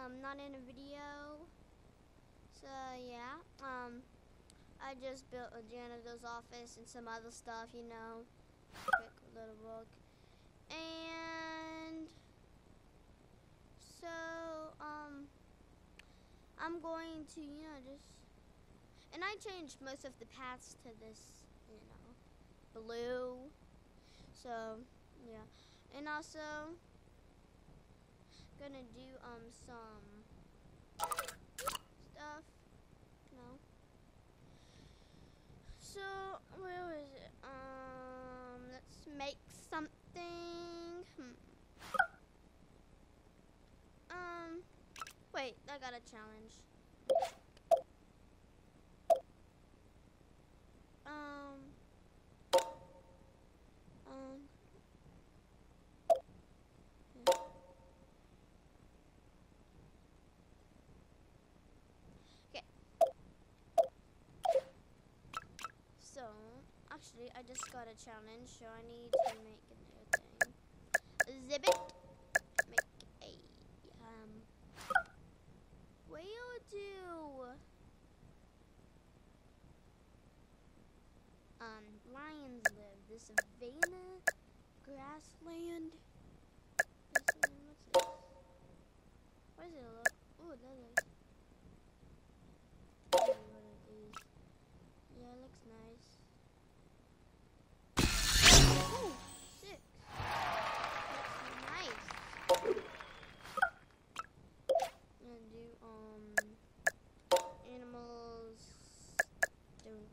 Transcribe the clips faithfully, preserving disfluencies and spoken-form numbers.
um not in a video. So yeah, um I just built a janitor's office and some other stuff, you know, quick little book. And so um I'm going to, you know, just, and I changed most of the paths to this, you know, blue. So yeah, and also gonna do um some stuff. No. So where is it? Um, let's make something. Hmm. Um, wait, I got a challenge. Um, um. Yeah. Okay. So actually, I just got a challenge, so I need to make a new thing. Exhibit. Make a um. Whale do. Um, lions live. The savanna, grassland. This one, what's this? What does it look? Oh, that looks. I don't know what it is. Yeah, it looks nice. Ooh, six. Looks nice. And do um animals. Don't.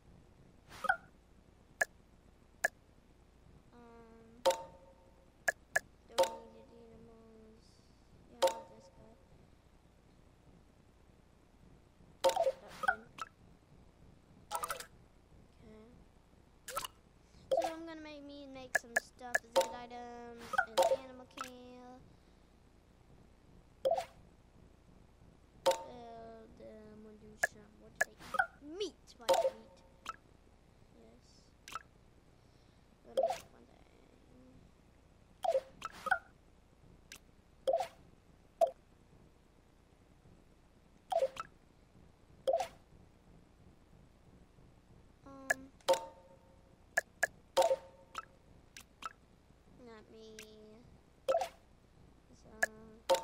Um, donated animals. Yeah, I want this guy. That one. Okay. So I'm gonna make me make some stuff, exhibit items, and animal kill. Build, um, we'll do some, what do they eat? Meat, white meat. Yes. Gonna make one thing. Um, not me. So,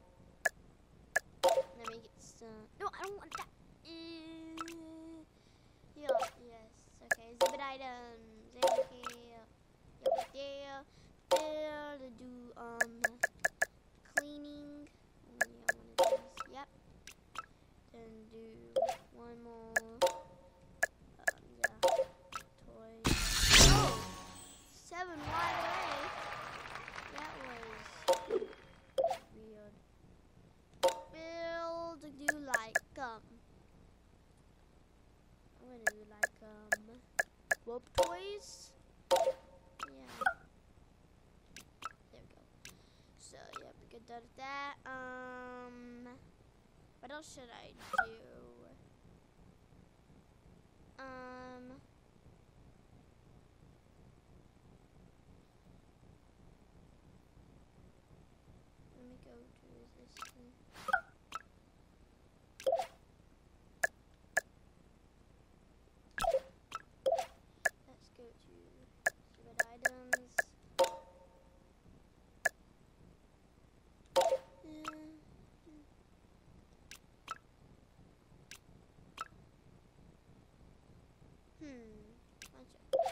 let me get some. No, I don't want that. Uh, yeah, yes. Okay, exhibit items. Okay. Yeah, there. There to do um cleaning. Oh, yeah, one of these. Yep. Then do one more. Um, yeah. Toys. Oh, seven wide away. That was weird. Build do like um. I'm gonna do like um. Whoop toys. Yeah. There we go. So yeah, we get done with that. Um, what else should I do? Um. Let me go to this thing. Let's go to exhibit items. Yeah. Hmm. Gotcha.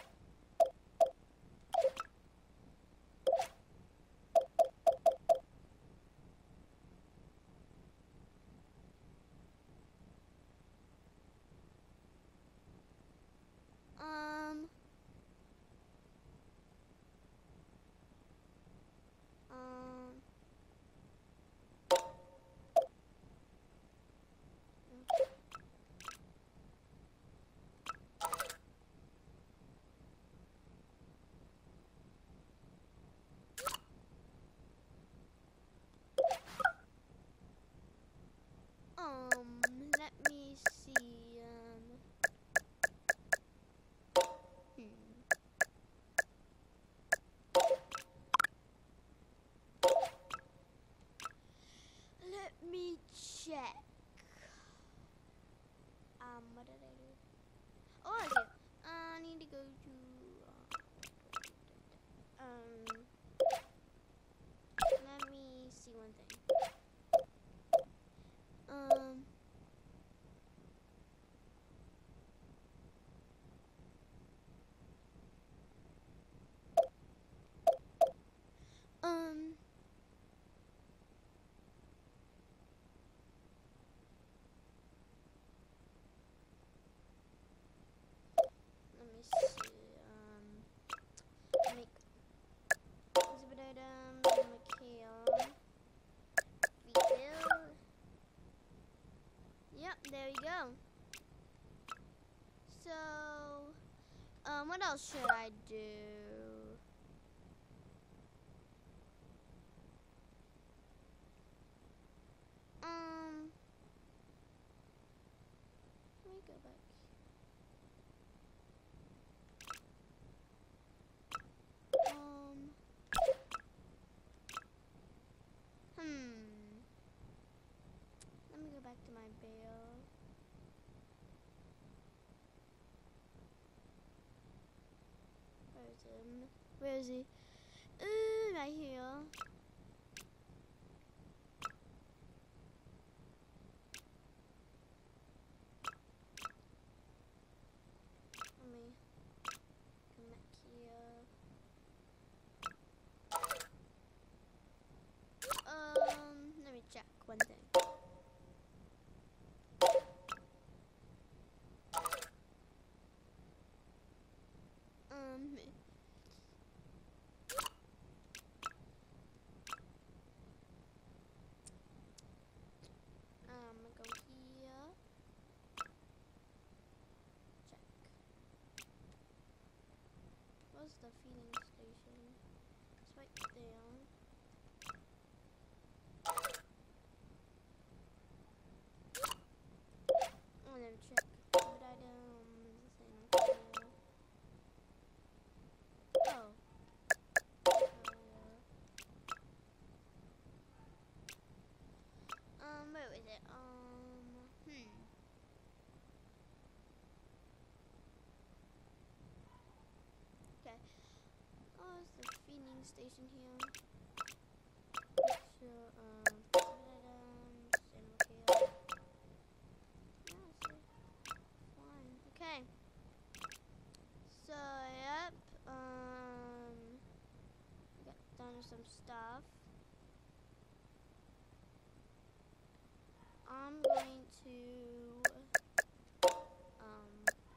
go. So, um, what else should I do? Um, let me go back. Um, hmm. Let me go back to my bale. Where is him? Where is he? Ooh, right here. Let me come back here. Um, let me check one thing. Um, um, go here. Check. What's the feeding station? It's right there. Oh, let me check. What items? Oh. Um, where is it? Um, hmm. Okay. Oh, it's the feeding station here. So, um, items, and okay. Yeah, so, fine. Okay. So, yep, um, got done with some stuff. I'm going to, um,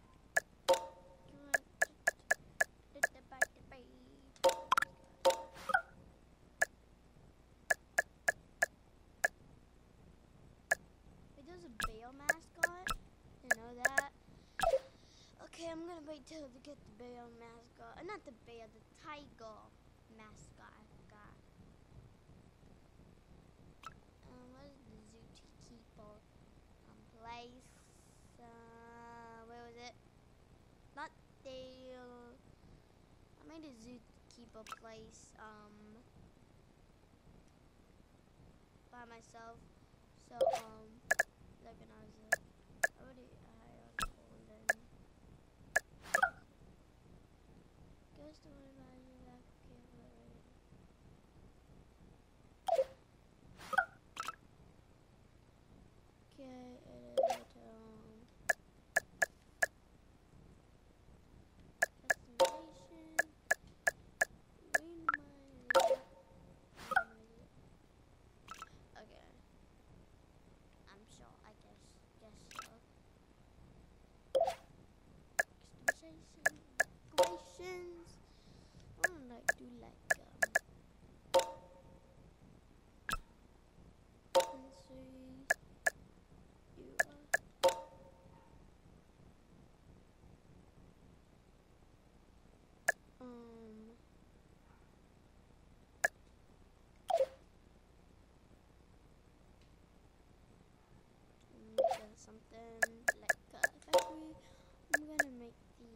wait, there's a Bale mascot? Didn't know that. Okay, I'm gonna wait till to get the Bale mascot. Uh, not the Bale, the tiger mascot. I forgot. Um, what is the zookeeper um, place? Uh, where was it? Not there. I made a zookeeper place um by myself. So um, organize it. I already hired Golden. Goes to organize that. Okay, edit um customization. Read my okay. I'm sure. I guess. Guess so. Customization. Decorations. I don't like do like um. Let's see. You are. Um. Make something like a factory. I'm gonna make the.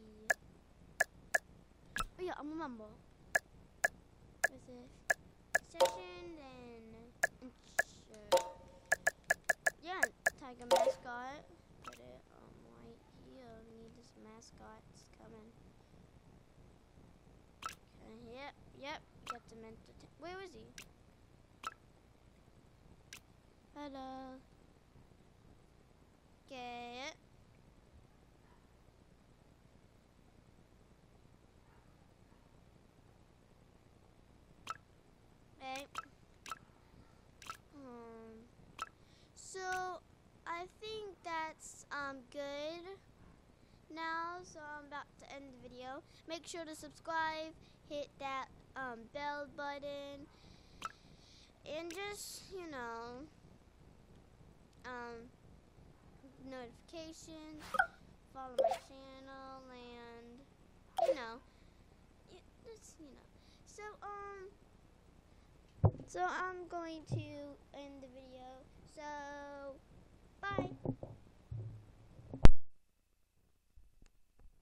Oh yeah, I remember. What's this? Section then insert. Yeah, tiger mascot. Put it um right here. We need this mascot. It's coming. Okay, yep, yep. Got the mental. Where is he? Hello. Okay. Right. Um. So I think that's um good now. So I'm about to end the video. Make sure to subscribe. Hit that um bell button. And just you know um. No. notifications, follow my channel, and you know, it, it's, you know. So um, so I'm going to